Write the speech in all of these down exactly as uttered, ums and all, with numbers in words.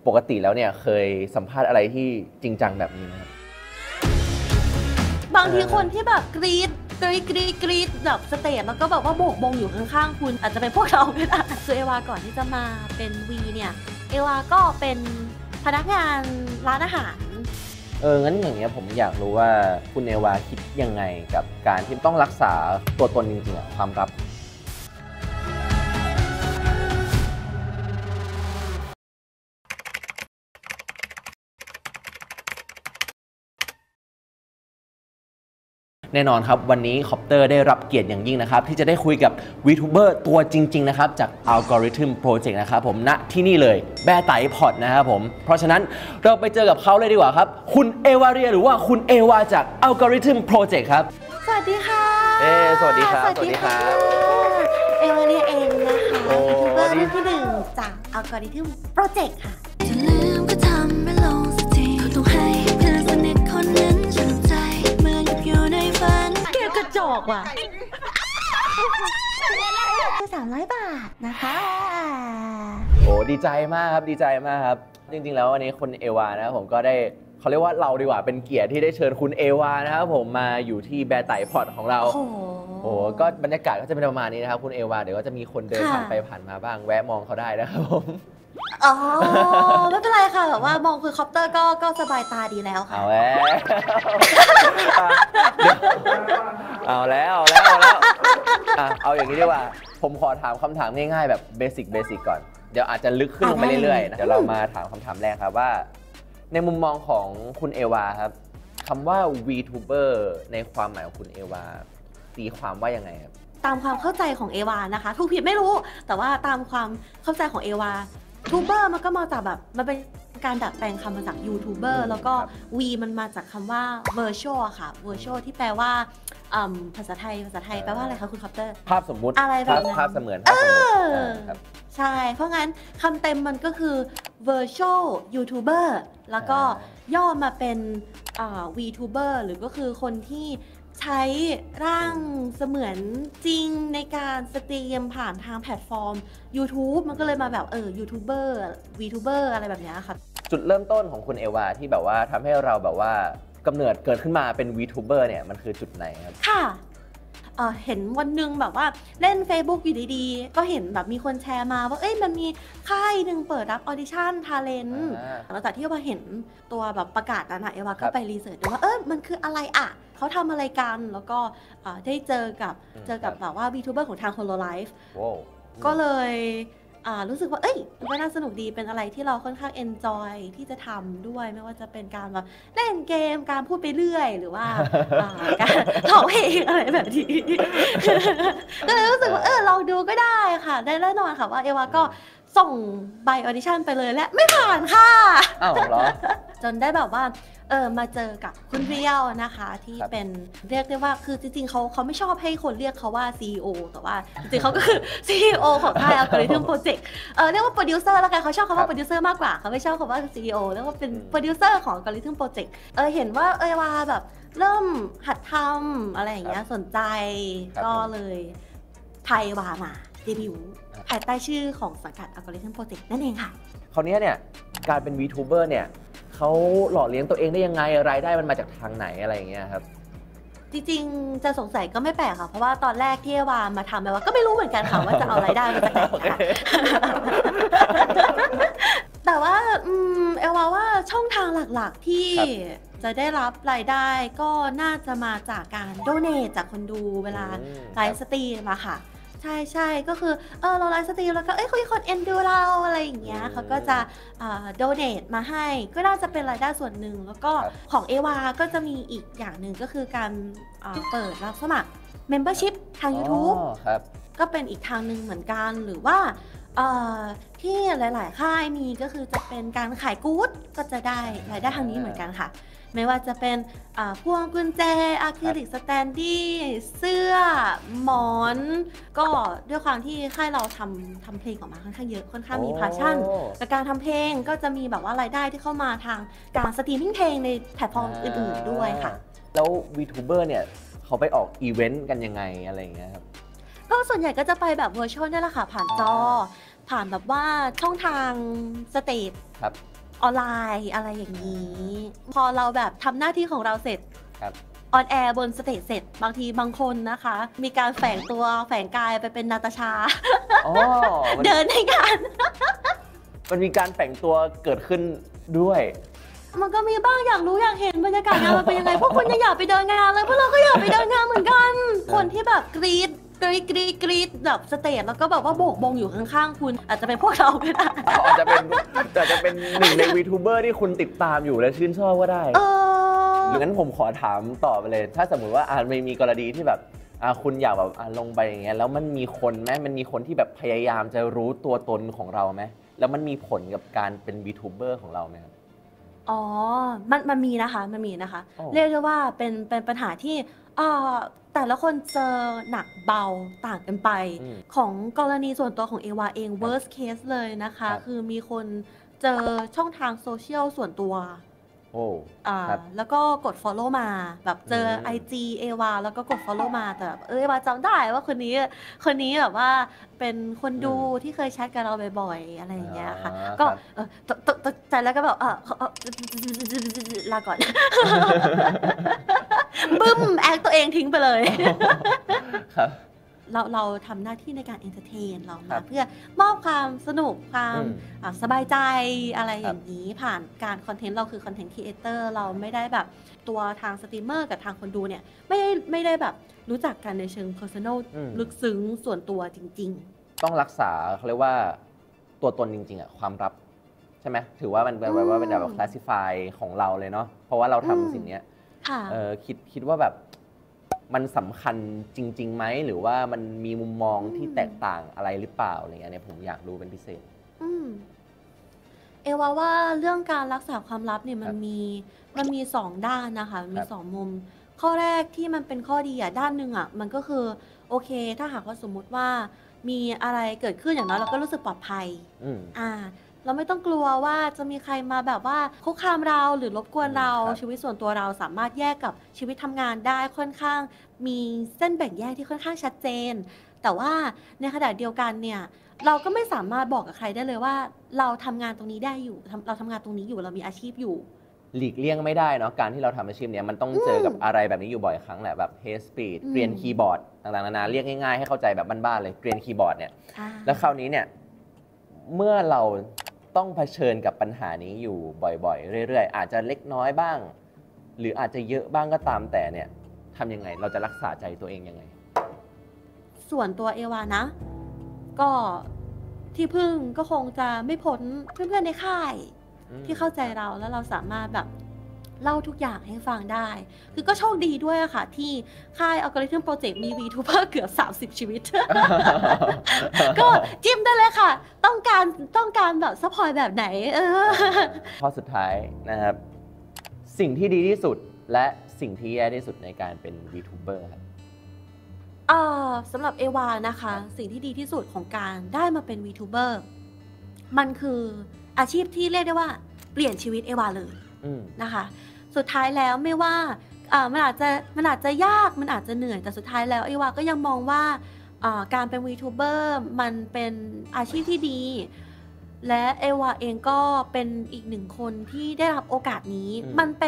ปกติแล้วเนี่ยเคยสัมภาษณ์อะไรที่จริงจังแบบนี้ไหมครับบางทีคนที่แบบกรี๊ดกรี๊ดกรี๊ดกรี๊ดแบบสเตจแล้วก็แบบว่าโบกบงอยู่ข้างๆคุณอาจจะเป็นพวกเราก็ได้คือเอวาก่อนที่จะมาเป็นวีเนี่ยเอวาก็เป็นพนักงานร้านอาหารเอองั้นอย่างเงี้ยผมอยากรู้ว่าคุณเอวาคิดยังไงกับการที่ต้องรักษาตัวตนจริงๆอะความลับแน่นอนครับวันนี้คอปเตอร์ได้รับเกียรติอย่างยิ่งนะครับที่จะได้คุยกับวีทูเบอร์ตัวจริงๆนะครับจาก Algorithm Project นะครับผมณที่นี่เลยแบร์ไตพอดนะครับผมเพราะฉะนั้นเราไปเจอกับเขาเลยดีกว่าครับคุณเอวาเรียหรือว่าคุณเอวาจาก Algorithm Project ครับสวัสดีค่ะเอสวัสดีครับสวัสดีครับเอวาเรียเองนะคะวีทูเบอร์รุ่นที่หนึ่งจาก Algorithm Project ค่ะจะลืมก็ทำไม่ลงสักทีต้องให้เพื่อนสนิทคนนั้นชื่นใจเมื่ออยู่ในฝันเกี่ยวกระจอกว่ะสามร้อยบาทนะคะโอ้ดีใจมากครับดีใจมากครับจริงๆแล้ววันนี้คุณเอวานะครับผมก็ได้เขาเรียกว่าเราดีกว่าเป็นเกียรติที่ได้เชิญคุณเอวานะครับผมมาอยู่ที่แบร์ไตพอดของเราโอ้โหก็บรรยากาศก็จะเป็นประมาณนี้นะครับคุณเอวาเดี๋ยวก็จะมีคนเดินผ่านไปผ่านมาบ้างแวะมองเขาได้นะครับผมอ๋อไม่เป็นไรค่ะแบบว่ามองคือคอปเตอร์ก็ก็สบายตาดีแล้วค่ะเอาแล้วเอาแล้วเอาแล้วเอาแล้วเอาอย่างนี้ดีกว่าผมขอถามคำถามง่ายๆแบบเบสิกเบสิกก่อนเดี๋ยวอาจจะลึกขึ้นลงไปเรื่อยๆนะเดี๋ยวเรามาถามคำถามแรกครับว่าในมุมมองของคุณเอวาครับคำว่า วีทูเบอร์ ในความหมายของคุณเอวาตีความว่ายังไงครับตามความเข้าใจของเอวานะคะถูกผิดไม่รู้แต่ว่าตามความเข้าใจของเอวาทูเบอร์มันก็มาจากแบบมันเป็นการดัดแปลงคำมาจากยูทูบเบอร์แล้วก็ V มันมาจากคำว่า virtual ค่ะ virtual ที่แปลว่าภาษาไทยภาษาไทยแปลว่าอะไรคะคุณคอปเตอร์ภาพสมมุติอะไรแบบนั้นภาพเสมือนภาพสมมุติใช่เพราะงั้นคำเต็มมันก็คือ virtual YouTuber แล้วก็ย่อมาเป็น วีทูเบอร์ หรือก็คือคนที่ใช้ร่างเสมือนจริงในการสตรีมผ่านทางแพลตฟอร์ม YouTube มันก็เลยมาแบบเออ YouTuber VTuber อะไรแบบนี้ค่ะจุดเริ่มต้นของคุณเอวาที่แบบว่าทำให้เราแบบว่ากำเนิดเกิดขึ้นมาเป็น วีทูเบอร์ เนี่ยมันคือจุดไหนครับค่ะเอ่อเห็นวันหนึ่งแบบว่าเล่น Facebook อยู่ดีๆก็เห็นแบบมีคนแชร์มาว่าเอ้ยมันมีค่ายหนึ่งเปิดรับออดิชั่นทาเลนต์หลังจากที่เอวาเห็นตัวแบบประกาศนั้นนะเอวาก็ไปรีเสิร์ชดูว่าเออมันคืออะไรอ่ะเขาทำอะไรกันแล้วก็ได้เจอกับเจอกับแบบว่า VTuber ของทางโฮโลไลฟ์ก็เลยรู้สึกว่าเอ้ยมันก็น่าสนุกดีเป็นอะไรที่เราค่อนข้างเอนจอยที่จะทำด้วยไม่ว่าจะเป็นการแบบเล่นเกมการพูดไปเรื่อยหรือว่าการร้องเพลงอะไรแบบนี้ก็เลยรู้สึกว่าเออลองดูก็ได้ค่ะได้แน่นอนค่ะว่าเอวาก็ส่งใบออดิชั่นไปเลยและไม่ผ่านค่ะอ้าวเหรอจนได้แบบว่าเออมาเจอกับคุณเรียวนะคะที่เป็นเรียกได้ว่าคือจริงๆเขาเขาไม่ชอบให้คนเรียกเขาว่า ซี อี โอ แต่ว่าจริงๆเขาก็คือ ซี อี โอ ของค่าย Algorithm Project เออเรียกว่าโปรดิวเซอร์แล้วกันเขาชอบคำว่าโปรดิวเซอร์มากกว่าเขาไม่ชอบคำว่า ซี อี โอ เรียกว่าเป็นโปรดิวเซอร์ของ Algorithm Project เออเห็นว่าเออว่าแบบเริ่มหัดทำอะไรอย่างเงี้ยสนใจก็เลยไทยวามาเดบิวต์ภายใต้ชื่อของสังกัด Algorithm Project นั่นเองค่ะคราวนี้เนี่ยการเป็น วีทูเบอร์ เนี่ยเขาหล่อเลี้ยงตัวเองได้ยังไงรายได้มันมาจากทางไหนอะไรอย่างเงี้ยครับจริงๆจะสงสัยก็ไม่แปลกค่ะเพราะว่าตอนแรกที่เอวามาทำแบบว่าก็ไม่รู้เหมือนกันค่ะว่าจะเอารายได้มาจากไหนค่ะแต่ว่าเอวาว่าช่องทางหลักๆที่จะได้รับรายได้ก็น่าจะมาจากการโดเนทจากคนดูเวลาไลฟ์สตรีมอะค่ะใช่ใช่ก็คือเออเราไลฟ์สตรีมแล้วก็เอ้ยคุยคนเอ็นดูเราอะไรอย่างเงี้ยเขาก็จะโดเนทมาให้ก็น่าจะเป็นรายได้ส่วนหนึ่งแล้วก็ของเอวาก็จะมีอีกอย่างหนึ่งก็คือการเปิดรับสมัคร Membership ทาง YouTube ก็เป็นอีกทางหนึ่งเหมือนกันหรือว่าที่หลายๆค่ายมีก็คือจะเป็นการขายกู๊ดก็จะได้รายได้ทางนี้เหมือนกันค่ะไม่ว่าจะเป็นพวงกุญแจอะคริลิกสแตนดี้เสื้อหมอนก็ด้วยความที่ค่ายเราทำทำเพลงออกมาค่อนข้างเยอะค่อนข้างมีพาชั่นกับการทำเพลงก็จะมีแบบว่ารายได้ที่เข้ามาทางการสตรีมมิ่งเพลงในแพลตฟอร์มอื่นๆด้วยค่ะแล้ว วีทูเบอร์ เนี่ยเขาไปออกอีเวนต์กันยังไงอะไรอย่างเงี้ยครับก็ส่วนใหญ่ก็จะไปแบบเวอร์ชวลนี่แหละค่ะผ่านจอผ่านแบบว่าช่องทางสเตจครับออนไลน์อะไรอย่างนี้ พอเราแบบทำหน้าที่ของเราเสร็จครับออนแอร์บนสเตจเสร็จบางทีบางคนนะคะ มีการแฝงตัวแฝงกายไปเป็นนาตาชาอ๋อมันเดินในงานมันมีการแฝงตัวเกิดขึ้นด้วยมันก็มีบ้างอยากรู้อยากเห็นบรรยากาศงานมันเป็นยังไงพวกคุณยังอยากไปเดินงานเลยพวกเราก็อยากไปเดินงานเหมือนกัน คนที่แบบกรี๊ดกรี๊ดกรี๊ดกรี๊ดแบบสเตจแล้วก็แบบว่าโบกบงอยู่ข้างๆคุณอาจจะเป็นพวกเราก็ได้อาจจะเป็นอาจจะเป็นหนึ่งในวีทูเบอร์ที่คุณติดตามอยู่และชื่นชอบก็ได้เออหรืองั้นผมขอถามต่อไปเลย ถ้าสมมุติว่าอ่าไม่มีกรณีที่แบบอ่าคุณอยากแบบอ่าลงไปอย่างเงี้ยแล้วมันมีคนไหมมันมีคนที่แบบพยายามจะรู้ตัวตนของเราไหมแล้วมันมีผลกับการเป็นวีทูเบอร์ของเราไหมครับอ๋อ มันมันมีนะคะ มันมีนะคะโอ้เรียกได้ว่าเป็นเป็นปัญหาที่เอ่อแต่ละคนเจอหนักเบาต่างกันไปอืมของกรณีส่วนตัวของเอวาเอง worst case เลยนะคะครับคือมีคนเจอช่องทางโซเชียลส่วนตัวโอ้อ่าครับแล้วก็กด follow มาแบบเจออืมไอ จี เอวาแล้วก็กด follow มาแต่แบบเออเอวาจำได้ว่าคนนี้คนนี้แบบว่าเป็นคนดูที่เคยแชทกับเราบ่อยๆ อะไรอย่างเงี้ยค่ะอ่าก็ครับเออตตตกใจแล้วก็แบบเออเออลาก่อน บึ้มแอคตัวเองทิ้งไปเลยครับเราเราทำหน้าที่ในการเอนเตอร์เทนเราครัมาบเพื่อมอบความสนุกความอืมอ่ะสบายใจอะไรคอรับย่างนี้ผ่านการคอนเทนต์เราคือคอนเทนต์ครีเอเตอร์เราไม่ได้แบบตัวทางสตรีมเมอร์กับทางคนดูเนี่ยไม่ได้ไม่ได้แบบรู้จักกันในเชิง Personal อืมลึกซึ้งส่วนตัวจริงต้องรักษาเขาเรียกว่าตัวตนจริงๆอะความลับใช่ไหมถือว่ามันแบบว่าเป็นแบบ classify ของเราเลยเนาะเพราะว่าเราอืมทำสิ่งเนี้ยๆ ค่ะเออคิดคิดว่าแบบมันสำคัญจริงๆไหมหรือว่ามันมีมุมมองที่แตกต่างอะไรหรือเปล่าอะไรเงี้ยเนี่ยผมอยากรู้เป็นพิเศษอืมเอว่าว่าเรื่องการรักษาความลับเนี่ยมัคน รับมีมันมีสองด้านนะคะมันมีครับสองมุม ข้อแรกที่มันเป็นข้อดีอ่ะด้านหนึ่งอ่ะมันก็คือโอเค ถ้าหากว่าสมมุติว่ามีอะไรเกิดขึ้นอย่างน้อยเราก็รู้สึกปลอดภัยอืมอ่า เราไม่ต้องกลัวว่าจะมีใครมาแบบว่าคุกคามเราหรือรบกวนเราครับชีวิตส่วนตัวเราสามารถแยกกับชีวิตทำงานได้ค่อนข้าง มีเส้นแบ่งแยกที่ค่อนข้างชัดเจน แต่ว่าในขณะเดียวกันเนี่ย เราก็ไม่สามารถบอกกับใครได้เลยว่า เราทำงานตรงนี้ได้อยู่ทำเราทำงานตรงนี้อยู่เรามีอาชีพอยู่หลีกเลี่ยงไม่ได้เนาะการที่เราทำอาชีพเนี้ยมันต้องเจอกับอะไรแบบนี้อยู่บ่อยครั้งแหละแบบ hate speech อืมเกรียนคีย์บอร์ดต่างๆนานาเรียกง่ายๆให้เข้าใจแบบบ้านๆเลยเกรียนคีย์บอร์ดเนี่ยอ่าแล้วคราวนี้เนี่ยเมื่อเราต้องเผชิญกับปัญหานี้อยู่บ่อยๆ เรื่อยๆ อาจจะเล็กน้อยบ้าง หรืออาจจะเยอะบ้างก็ตามแต่เนี่ยทำยังไงเราจะรักษาใจตัวเองยังไงส่วนตัวเอวานะ ก็ที่พึ่งก็คงจะไม่พ้นเพื่อนๆในค่ายอืมที่เข้าใจเราแล้วเราสามารถแบบเล่าทุกอย่างให้ฟังได้ คือก็โชคดีด้วยอะค่ะ ที่ค่ายอัลกอริทึมโปรเจกต์มี VTuber เกือบ สามสิบ ชีวิต ก็จิ้มได้เลยค่ะ ต้องการต้องการแบบซัพพอร์ตแบบไหน เออข้อสุดท้ายนะครับ สิ่งที่ดีที่สุดและสิ่งที่แย่ที่สุดในการเป็น VTuber ครับอ่าสำหรับเอวานะคะ สิ่งที่ดีที่สุดของการได้มาเป็น VTuber มันคืออาชีพที่เรียกได้ว่าเปลี่ยนชีวิตเอวาเลยอืมนะคะ สุดท้ายแล้วไม่ว่าอ่ามันอาจจะมันอาจจะยากมันอาจจะเหนื่อยแต่สุดท้ายแล้วเอวาก็ยังมองว่าอ่าการเป็น VTuber มันเป็นอาชีพที่ดี และเอวาเองก็เป็นอีกหนึ่งคนที่ได้รับโอกาสนี้อืมมันเป็น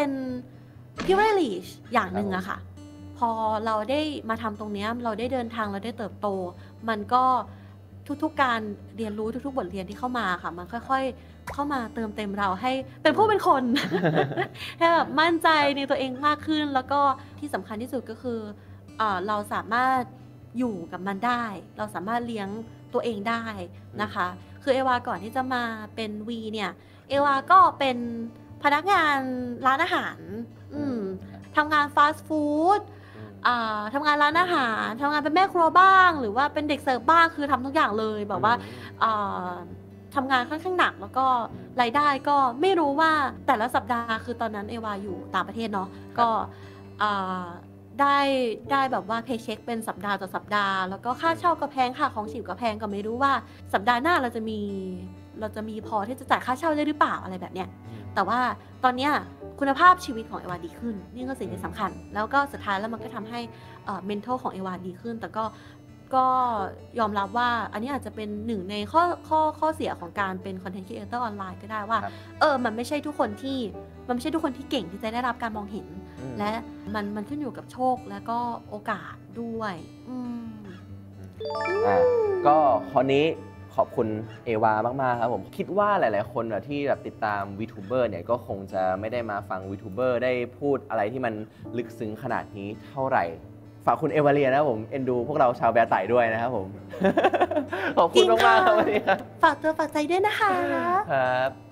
privilege อย่างหนึ่งครับผมอะค่ะ พอเราได้มาทำตรงเนี้ยเราได้เดินทางเราได้เติบโต มันก็ทุกๆการเรียนรู้ทุกๆบทเรียนที่เข้ามาค่ะ มันค่อยๆเข้ามาเติมเต็มเราให้เป็นผู้เป็นคน ให้แบบมั่นใจในตัวเองมากขึ้น แล้วก็ที่สำคัญที่สุดก็คือเอ่อเราสามารถอยู่กับมันได้ เราสามารถเลี้ยงตัวเองได้นะคะ คือเอวาก่อนที่จะมาเป็นวีเนี่ย เอวาก็เป็นพนักงานร้านอาหาร อืมทำงานฟาสต์ฟู้ด อ่าทำงานร้านอาหารทำงานเป็นแม่ครัวบ้าง หรือว่าเป็นเด็กเสิร์ฟบ้างคือทำทุกอย่างเลยแบบว่าอ่าทำงานค่อนข้างหนักแล้วก็รายได้ก็ไม่รู้ว่าแต่ละสัปดาห์คือตอนนั้นเอวาอยู่ต่างประเทศเนาะก็อ่าได้ได้แบบว่าเพย์เช็คเป็นสัปดาห์ต่อสัปดาห์แล้วก็ค่าเช่าก็แพงค่าของชีพก็แพงก็ไม่รู้ว่าสัปดาห์หน้าเราจะมีเราจะมีพอที่จะจ่ายค่าเช่าได้หรือเปล่าอะไรแบบเนี้ย แต่ว่าตอนเนี้ยคุณภาพชีวิตของเอวาดีขึ้น นี่ก็สิ่งที่สำคัญ แล้วก็สุดท้ายแล้วมันก็ทำให้เอ่อ mental ของเอวาดีขึ้น แต่ก็ก็ยอมรับว่าอันนี้อาจจะเป็นหนึ่งในข้อข้อข้อเสียของการเป็นคอนเทนต์ครีเอเตอร์ออนไลน์ก็ได้ว่าเออมันไม่ใช่ทุกคนที่มันไม่ใช่ทุกคนที่เก่งที่จะได้รับการมองเห็นและมันมันขึ้นอยู่กับโชคและก็โอกาสด้วยอืมอ่าก็คราวนี้ขอบคุณเอวามากๆครับผมคิดว่าหลายๆคนที่แบบติดตามวีทูเบอร์เนี่ยก็คงจะไม่ได้มาฟังวีทูเบอร์ได้พูดอะไรที่มันลึกซึ้งขนาดนี้เท่าไหร่ฝากคุณเอวาเรียนะครับผมเอ็นดูพวกเราชาวแบร์ไต่ด้วยนะครับผม ขอบคุณมากๆครับวันนี้ครับฝากตัวฝากใจด้วยนะคะครับ